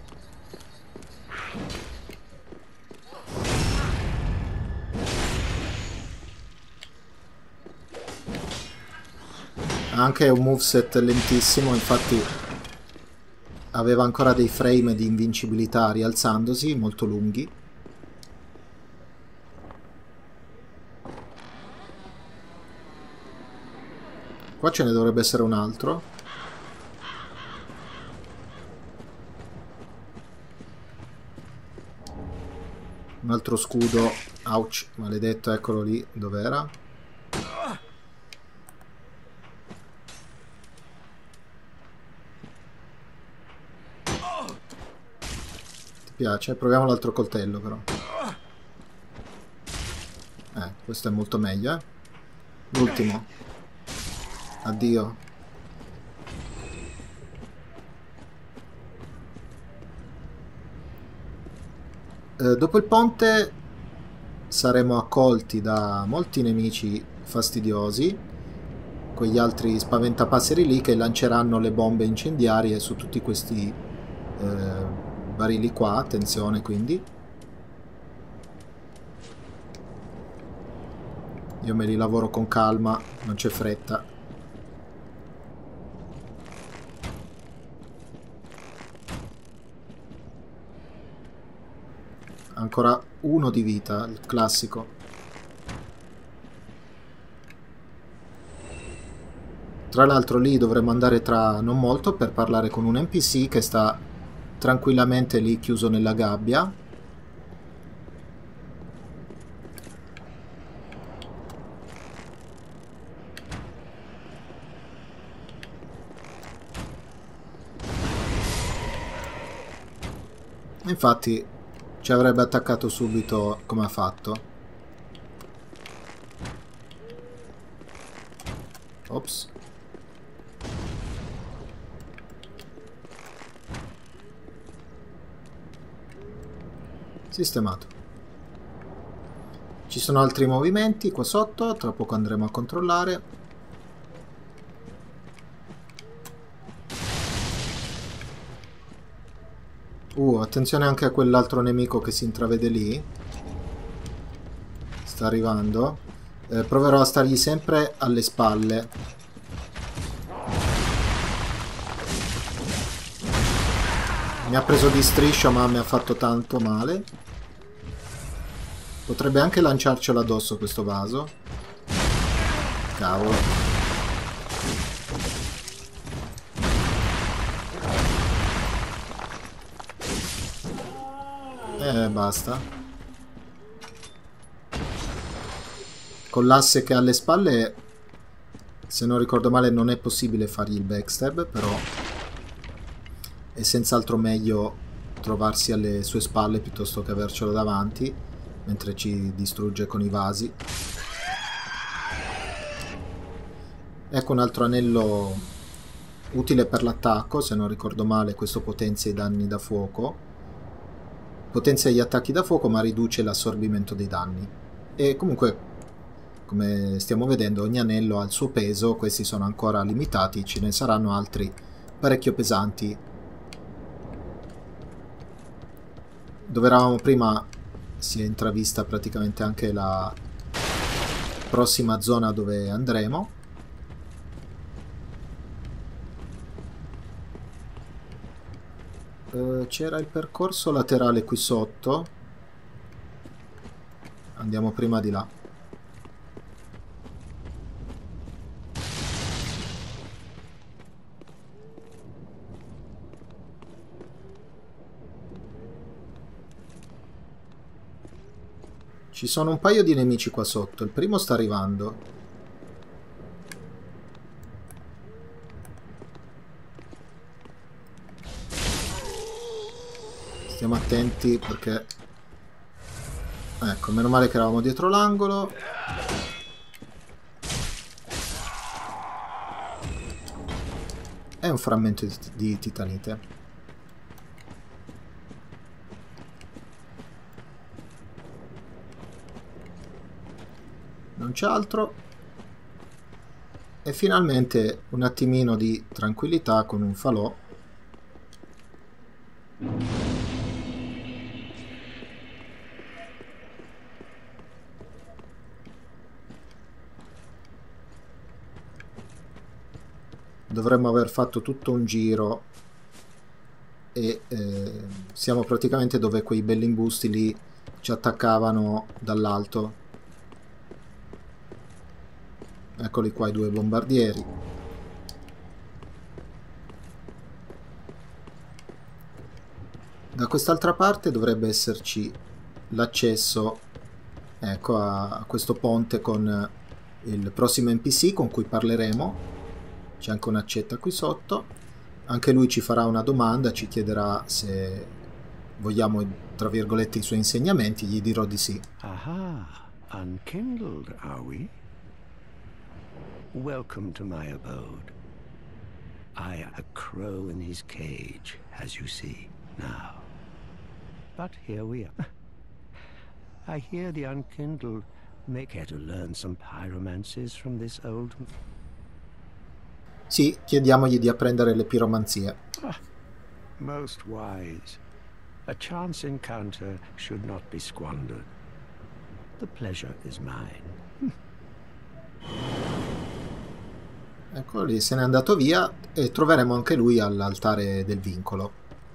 Speaker 1: Ha anche un moveset lentissimo, infatti aveva ancora dei frame di invincibilità rialzandosi, molto lunghi. Qua ce ne dovrebbe essere un altro. Un altro scudo. Ouch, maledetto, eccolo lì, dov'era? Ti piace? Proviamo l'altro coltello però. Questo è molto meglio, eh. L'ultimo. Addio. Dopo il ponte saremo accolti da molti nemici fastidiosi, quegli altri spaventapasseri lì che lanceranno le bombe incendiarie su tutti questi barili qua. Attenzione, quindi io me li lavoro con calma, non c'è fretta. Ancora uno di vita, il classico. Tra l'altro lì dovremo andare tra non molto per parlare con un NPC che sta tranquillamente lì chiuso nella gabbia. Infatti ci avrebbe attaccato subito come ha fatto. Ops. Sistemato. Ci sono altri movimenti qua sotto, tra poco andremo a controllare. Attenzione anche a quell'altro nemico che si intravede lì. Sta arrivando. Proverò a stargli sempre alle spalle. Mi ha preso di striscio, ma mi ha fatto tanto male. Potrebbe anche lanciarcelo addosso questo vaso. Cavolo. Basta. Con l'asse che ha alle spalle, se non ricordo male, non è possibile fargli il backstab, però è senz'altro meglio trovarsi alle sue spalle piuttosto che avercelo davanti mentre ci distrugge con i vasi. Ecco un altro anello utile per l'attacco, se non ricordo male questo potenzia i danni da fuoco. Potenzia gli attacchi da fuoco ma riduce l'assorbimento dei danni. E comunque, come stiamo vedendo, ogni anello ha il suo peso, questi sono ancora limitati, ce ne saranno altri parecchio pesanti. Dove eravamo prima si è intravista praticamente anche la prossima zona dove andremo. C'era il percorso laterale qui sotto. Andiamo prima di là. Ci sono un paio di nemici qua sotto. Il primo sta arrivando. Stiamo attenti perché... Ecco, meno male che eravamo dietro l'angolo. È un frammento di titanite. Non c'è altro. E finalmente un attimino di tranquillità con un falò. Dovremmo aver fatto tutto un giro e siamo praticamente dove quei belli imbusti lì ci attaccavano dall'alto. Eccoli qua i due bombardieri. Da quest'altra parte dovrebbe esserci l'accesso, ecco, a questo ponte con il prossimo NPC con cui parleremo. C'è anche un'accetta qui sotto. Anche lui ci farà una domanda, ci chiederà se vogliamo, tra virgolette, i suoi insegnamenti. Gli dirò di sì.
Speaker 6: Aha, unkindled, are we? Welcome to my abode. I am a crow in his cage, as you see now. But here we are. I hear the unkindled may care to learn some pyromancies from this old...
Speaker 1: Sì, chiediamogli di apprendere le piromanzie.
Speaker 6: Most wise. A chance encounter should not be squandered. The pleasure is mine.
Speaker 1: Ecco lì, se n'è andato via e troveremo anche lui all'altare del vincolo.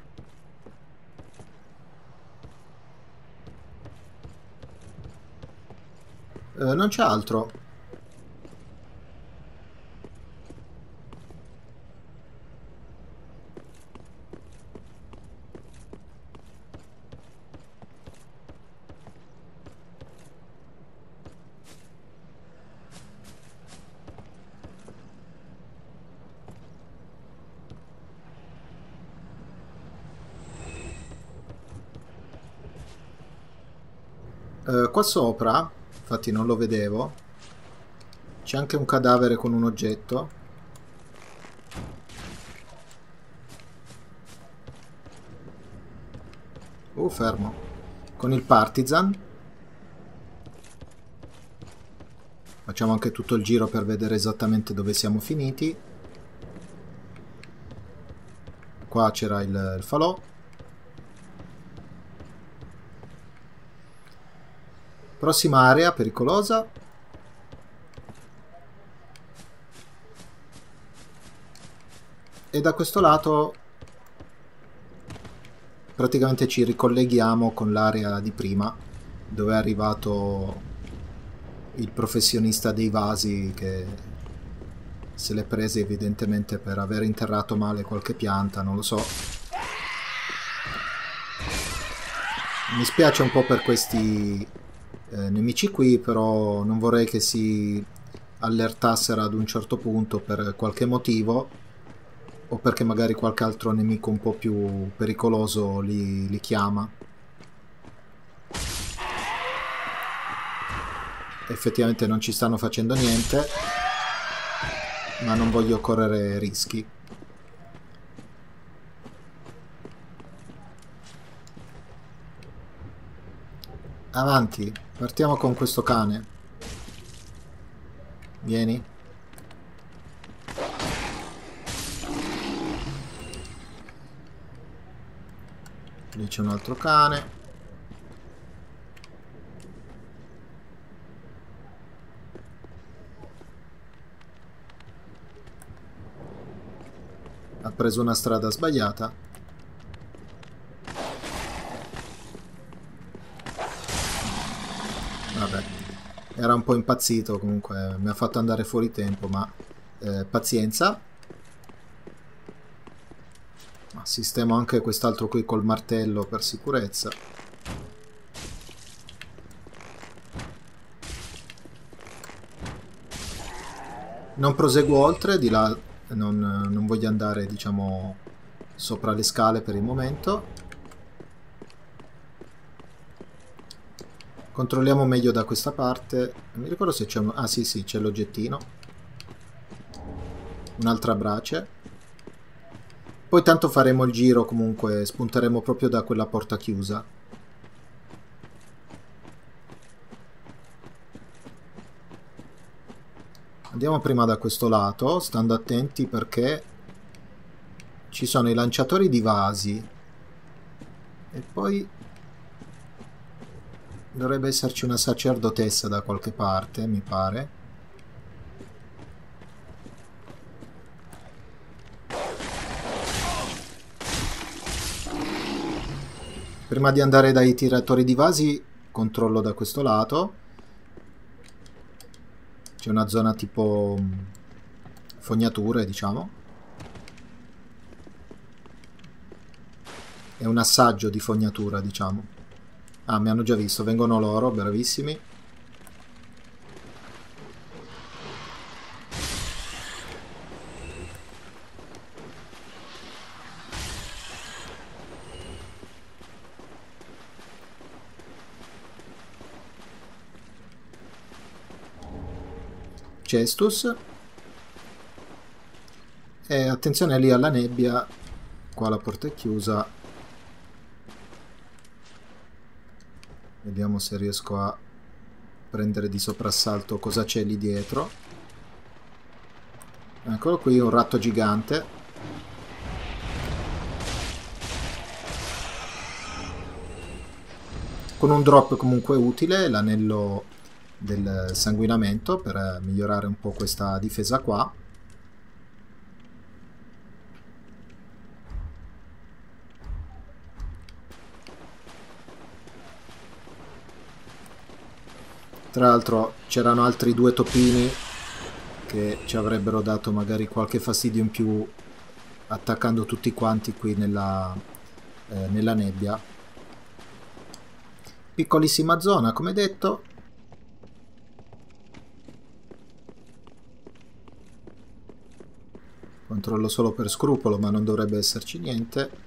Speaker 1: Non c'è altro. Qua sopra, infatti non lo vedevo, c'è anche un cadavere con un oggetto. Fermo. Con il Partisan. Facciamo anche tutto il giro per vedere esattamente dove siamo finiti. Qua c'era il falò. Prossima area pericolosa. E da questo lato praticamente ci ricolleghiamo con l'area di prima, dove è arrivato il professionista dei vasi che se l'è prese evidentemente per aver interrato male qualche pianta, non lo so. Mi spiace un po' per questi nemici qui, però non vorrei che si allertassero ad un certo punto per qualche motivo, o perché magari qualche altro nemico un po' più pericoloso li chiama. Effettivamente non ci stanno facendo niente, ma non voglio correre rischi. Avanti, partiamo con questo cane. Vieni. Lì c'è un altro cane. Ha preso una strada sbagliata. Vabbè, era un po' impazzito, comunque mi ha fatto andare fuori tempo, ma pazienza. Ma sistemo anche quest'altro qui col martello per sicurezza. Non proseguo oltre, di là non voglio andare, diciamo, sopra le scale per il momento. Controlliamo meglio da questa parte. Non mi ricordo se c'è un... Ah sì, c'è l'oggettino. Un'altra brace. Poi tanto faremo il giro, comunque spunteremo proprio da quella porta chiusa. Andiamo prima da questo lato, stando attenti perché ci sono i lanciatori di vasi. E poi dovrebbe esserci una sacerdotessa da qualche parte, mi pare. Prima di andare dai tiratori di vasi, controllo da questo lato. C'è una zona tipo fognature, diciamo. È un assaggio di fognatura, diciamo. Ah, mi hanno già visto, vengono loro, bravissimi. Cestus. E attenzione lì alla nebbia. Qua la porta è chiusa. Vediamo se riesco a prendere di soprassalto cosa c'è lì dietro. Eccolo qui, un ratto gigante. Con un drop comunque utile, l'anello del sanguinamento, per migliorare un po' questa difesa qua. Tra l'altro c'erano altri 2 topini che ci avrebbero dato magari qualche fastidio in più attaccando tutti quanti qui nella nebbia. Piccolissima zona, come detto. Controllo solo per scrupolo, ma non dovrebbe esserci niente.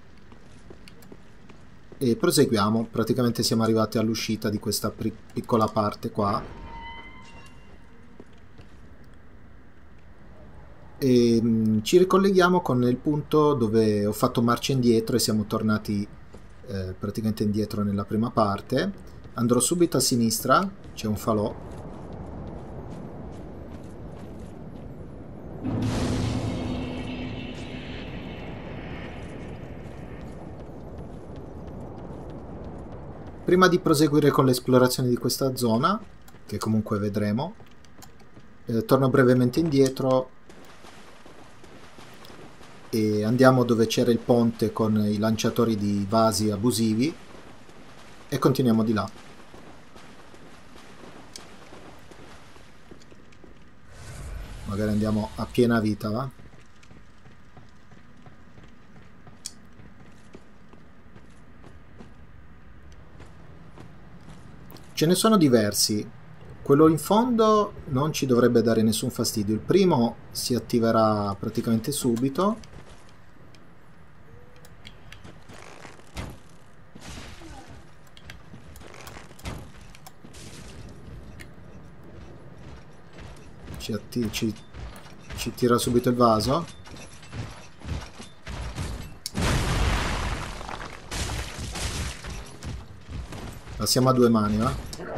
Speaker 1: E proseguiamo. Praticamente siamo arrivati all'uscita di questa piccola parte qua. E ci ricolleghiamo con il punto dove ho fatto marcia indietro e siamo tornati praticamente indietro nella prima parte. Andrò subito a sinistra, c'è un falò. Prima di proseguire con l'esplorazione di questa zona, che comunque vedremo, torno brevemente indietro e andiamo dove c'era il ponte con i lanciatori di vasi abusivi e continuiamo di là. Magari andiamo a piena vita, va? Ce ne sono diversi. Quello in fondo non ci dovrebbe dare nessun fastidio. Il primo si attiverà praticamente subito. Ci tira subito il vaso. Passiamo a 2 mani, va?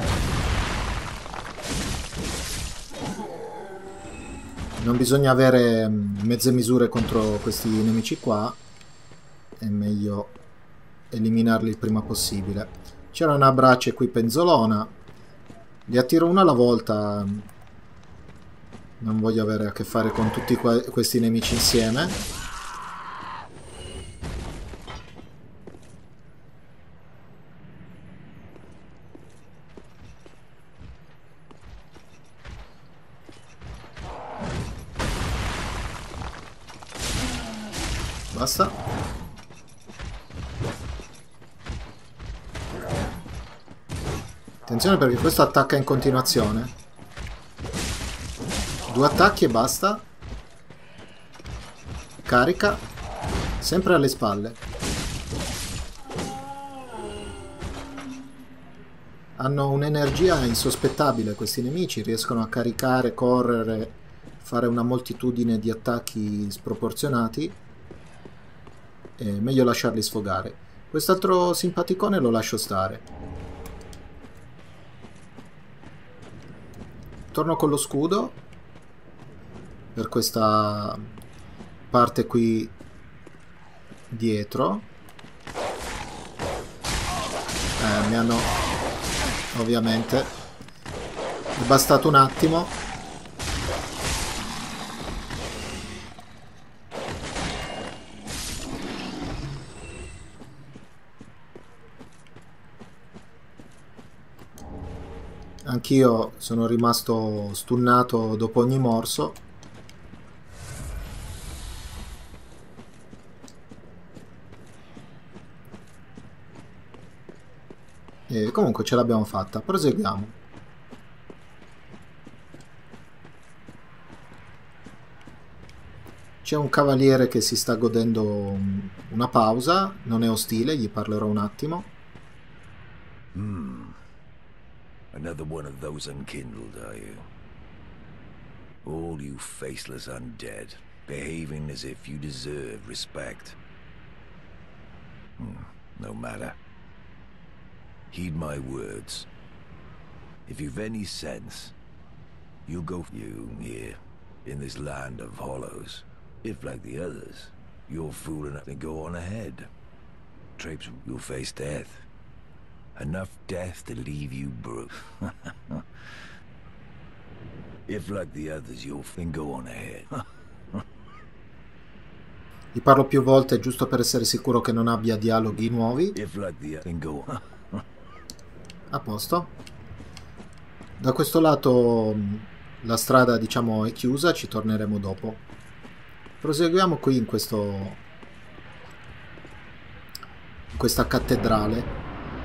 Speaker 1: Non bisogna avere mezze misure contro questi nemici qua. È meglio eliminarli il prima possibile. C'era una brace qui penzolona. Li attiro una alla volta. Non voglio avere a che fare con tutti questi nemici insieme. Basta. Attenzione perché questo attacca in continuazione. 2 attacchi e basta. Carica. Sempre alle spalle. Hanno un'energia insospettabile questi nemici. Riescono a caricare, correre, fare una moltitudine di attacchi sproporzionati. È meglio lasciarli sfogare. Quest'altro simpaticone lo lascio stare. Torno con lo scudo per questa parte qui dietro. Mi hanno ovviamente, è bastato un attimo. Anch'io sono rimasto stunnato dopo ogni morso. E comunque ce l'abbiamo fatta. Proseguiamo. C'è un cavaliere che si sta godendo una pausa. Non è ostile, gli parlerò un attimo.
Speaker 7: Another one of those unkindled, are you? All you faceless undead, behaving as if you deserve respect. No matter. Heed my words. If you've any sense, you go you here, in this land of hollows. If, like the others, you're fool enough to go on ahead. Trapes, you'll face death. Enough death to leave you broke. If, like the others, you'll then go on ahead.
Speaker 1: Gli parlo più volte giusto per essere sicuro che non abbia dialoghi nuovi.
Speaker 7: If, like the then go.
Speaker 1: A posto. Da questo lato la strada, diciamo, è chiusa, ci torneremo dopo. Proseguiamo qui in questa cattedrale.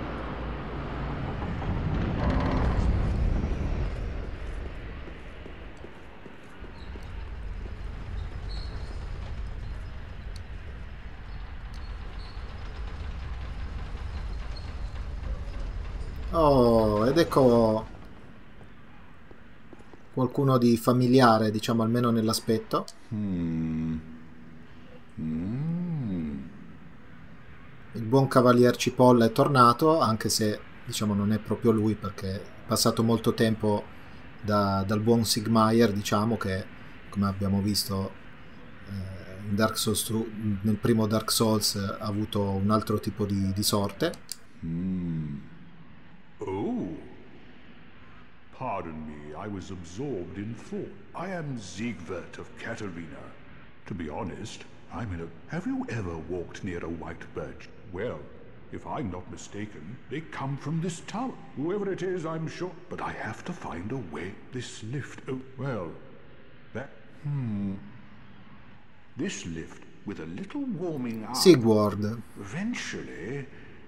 Speaker 1: Oh, ed ecco qualcuno di familiare, diciamo, almeno nell'aspetto. Il buon Cavalier Cipolla è tornato, anche se, diciamo, non è proprio lui, perché è passato molto tempo dal buon Sigmaier, diciamo, che, come abbiamo visto in Dark Souls, nel primo Dark Souls, ha avuto un altro tipo di sorte.
Speaker 8: Oh. Pardon me, I was absorbed in thought. I am Siegwart of Katarina. To be honest, I'm in a... Have you ever walked near a white birch? Well, if I'm not mistaken, they come from this tower. Whoever it is, I'm sure. But I have to find a way. This lift... Oh, well, that... This lift, with a little warming arm...
Speaker 1: Sigward.
Speaker 8: Eventually...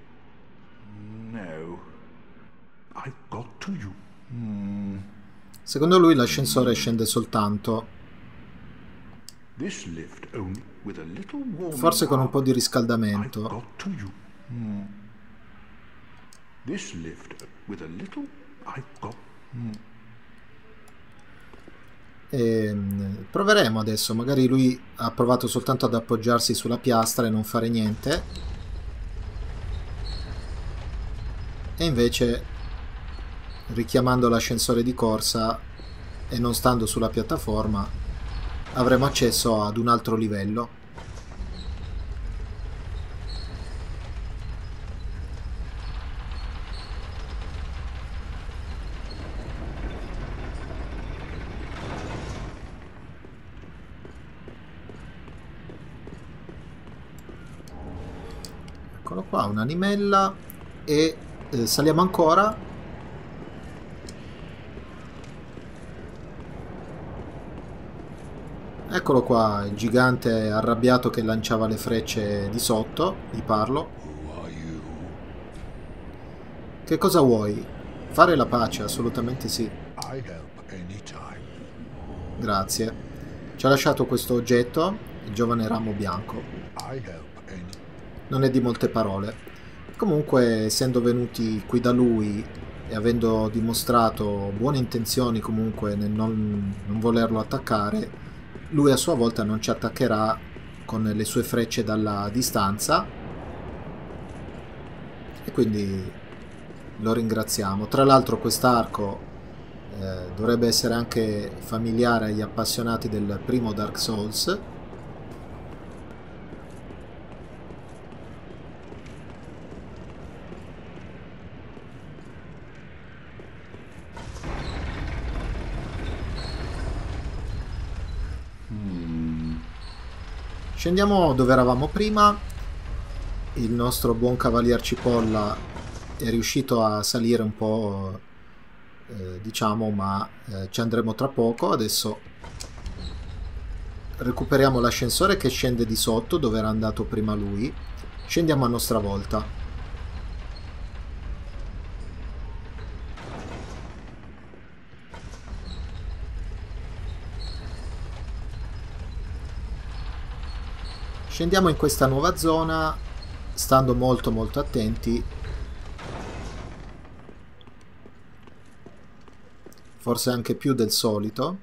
Speaker 8: No... I've got to you.
Speaker 1: Secondo lui l'ascensore scende soltanto.
Speaker 8: This lift only with a little warming
Speaker 1: Forse con un po' di riscaldamento.
Speaker 8: I've got to you. This lift with a little I've got.
Speaker 1: Proveremo adesso. Magari lui ha provato soltanto ad appoggiarsi sulla piastra e non fare niente. E invece, richiamando l'ascensore di corsa e non stando sulla piattaforma, avremo accesso ad un altro livello. Eccolo qua, un'animella e saliamo ancora. Eccolo qua, il gigante arrabbiato che lanciava le frecce di sotto. Gli parlo. Che cosa vuoi? Fare la pace, assolutamente sì. Grazie. Ci ha lasciato questo oggetto, il giovane ramo bianco. Non è di molte parole. Comunque, essendo venuti qui da lui e avendo dimostrato buone intenzioni comunque nel non volerlo attaccare, lui a sua volta non ci attaccherà con le sue frecce dalla distanza, e quindi lo ringraziamo. Tra l'altro quest'arco dovrebbe essere anche familiare agli appassionati del primo Dark Souls. Scendiamo dove eravamo prima. Il nostro buon Cavalier Cipolla è riuscito a salire un po', diciamo, ma ci andremo tra poco. Adesso recuperiamo l'ascensore che scende di sotto dove era andato prima lui. Scendiamo a nostra volta. Scendiamo in questa nuova zona, stando molto attenti. Forse anche più del solito.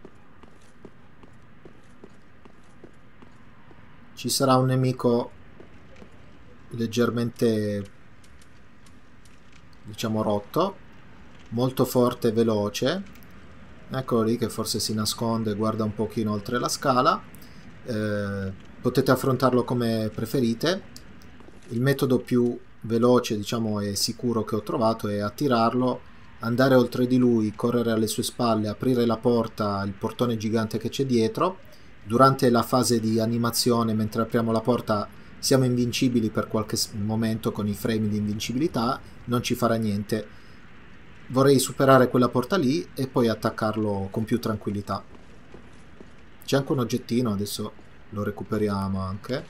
Speaker 1: Ci sarà un nemico leggermente diciamo rotto, molto forte e veloce. Eccolo lì che forse si nasconde, guarda un pochino oltre la scala. Potete affrontarlo come preferite. Il metodo più veloce, diciamo, e sicuro che ho trovato è attirarlo, andare oltre di lui, correre alle sue spalle, aprire la porta, il portone gigante che c'è dietro. Durante la fase di animazione, mentre apriamo la porta, siamo invincibili per qualche momento con i frame di invincibilità, non ci farà niente. Vorrei superare quella porta lì e poi attaccarlo con più tranquillità. C'è anche un oggettino, adesso lo recuperiamo anche.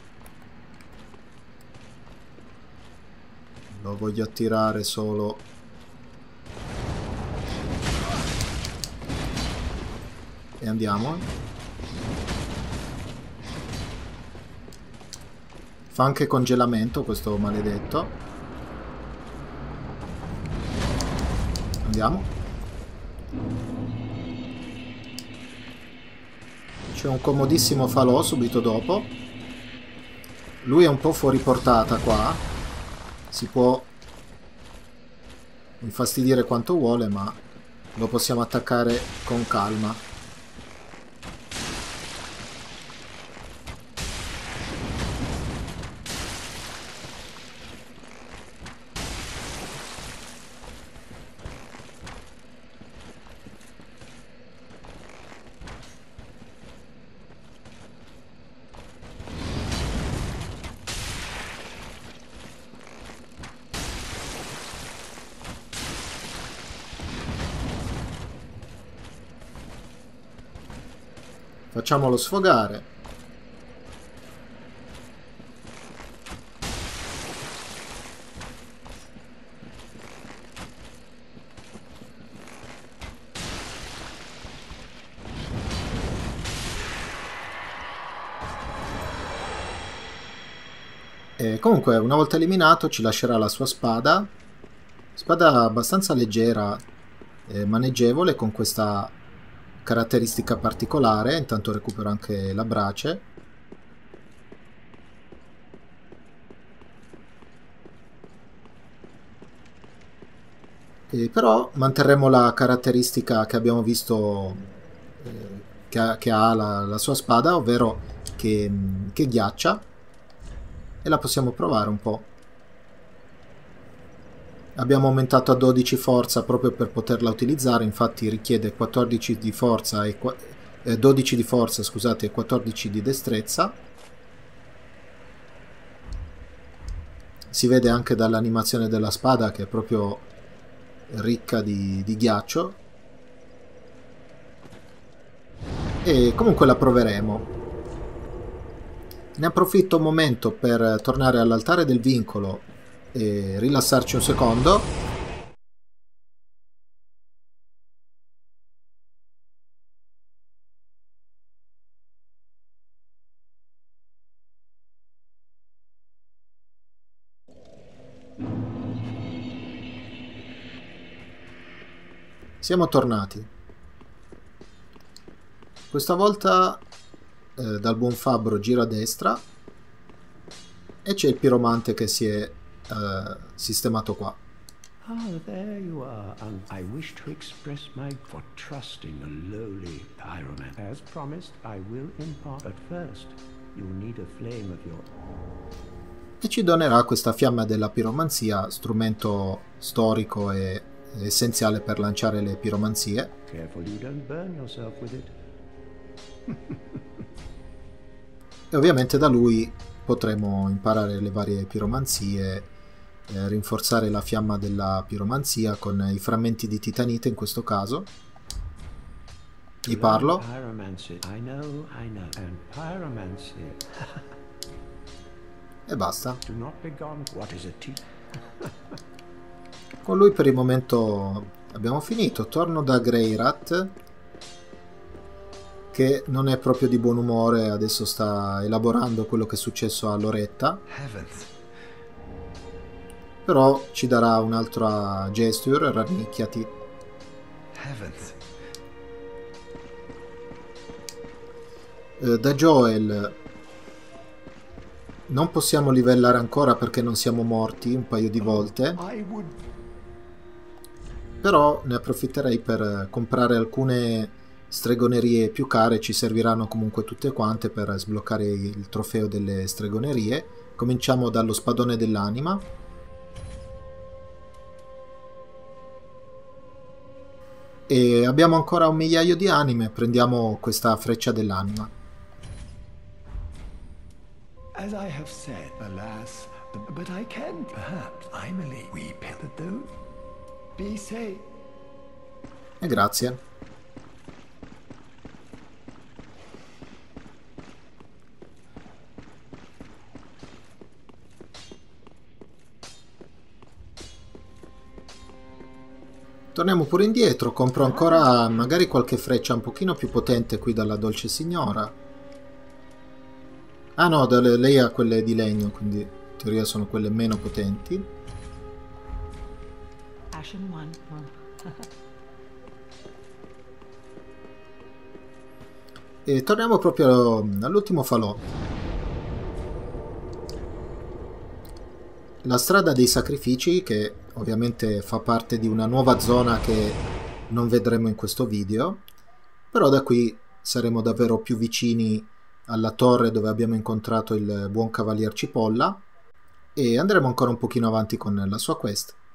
Speaker 1: Lo voglio attirare solo... E andiamo. Fa anche congelamento questo maledetto. Andiamo. C'è un comodissimo falò subito dopo. Lui è un po' fuori portata qua. Si può infastidire quanto vuole, ma lo possiamo attaccare con calma. Facciamolo sfogare. E comunque, una volta eliminato, ci lascerà la sua spada. Spada abbastanza leggera e maneggevole, con questa caratteristica particolare. Intanto recupero anche la brace. Però manterremo la caratteristica che abbiamo visto che ha la sua spada, ovvero che ghiaccia, e la possiamo provare un po'. Abbiamo aumentato a 12 forza proprio per poterla utilizzare, infatti richiede 14 di forza e 12 di forza, scusate, e 14 di destrezza. Si vede anche dall'animazione della spada che è proprio ricca di ghiaccio. E comunque la proveremo. Ne approfitto un momento per tornare all'altare del vincolo e rilassarci un secondo. Siamo tornati. Questa volta dal buon fabbro giro a destra e c'è il piromante che si è sistemato qua.
Speaker 6: Ah, there you are. I wish to express my for trusting a lowly pyroman. As promised, I will impart. But first, you'll need a flame of your...
Speaker 1: E ci donerà questa fiamma della piromanzia, strumento storico e essenziale per lanciare le piromanzie.
Speaker 6: Careful you don't burn yourself with it.
Speaker 1: E ovviamente da lui potremo imparare le varie piromanzie, rinforzare la fiamma della piromanzia con i frammenti di titanite in questo caso. Gli parlo. E basta. Con lui per il momento abbiamo finito. Torno da Greirat, che non è proprio di buon umore, adesso sta elaborando quello che è successo a Loretta. Però ci darà un'altra gesture, rannicchiati. Da Joel non possiamo livellare ancora perché non siamo morti un paio di volte. però ne approfitterei per comprare alcune stregonerie più care, ci serviranno comunque tutte quante per sbloccare il trofeo delle stregonerie. Cominciamo dallo spadone dell'anima. E abbiamo ancora 1.000.000 di anime, prendiamo questa freccia dell'anima.
Speaker 2: As I have said, alas, but I can perhaps finally weep at those. Be safe.
Speaker 1: E grazie. Torniamo pure indietro, compro ancora magari qualche freccia un pochino più potente qui dalla dolce signora. Ah no, lei ha quelle di legno, quindi in teoria sono quelle meno potenti. E torniamo proprio all'ultimo falò. La strada dei sacrifici, che ovviamente fa parte di una nuova zona che non vedremo in questo video, però da qui saremo davvero più vicini alla torre dove abbiamo incontrato il buon cavalier Cipolla e andremo ancora un pochino avanti con la sua quest.